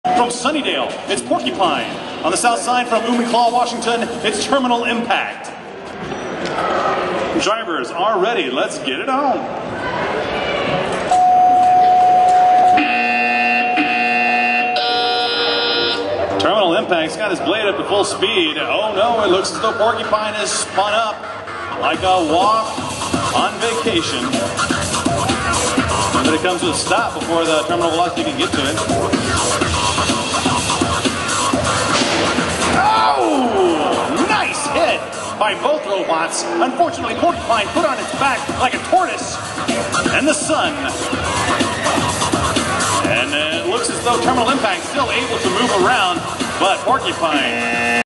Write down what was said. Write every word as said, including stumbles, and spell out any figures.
From Sunnydale, it's Porcupine. On the south side from Umatilla, Washington, it's Terminal Impact. Drivers are ready. Let's get it on. Terminal Impact's got his blade up to full speed. Oh no, it looks as though Porcupine is spun up like a walk on vacation. But it comes to a stop before the terminal velocity can get to it. Oh! Nice hit by both robots. Unfortunately, Porcupine put on its back like a tortoise in the sun. And it looks as though Terminal Impact is still able to move around, but Porcupine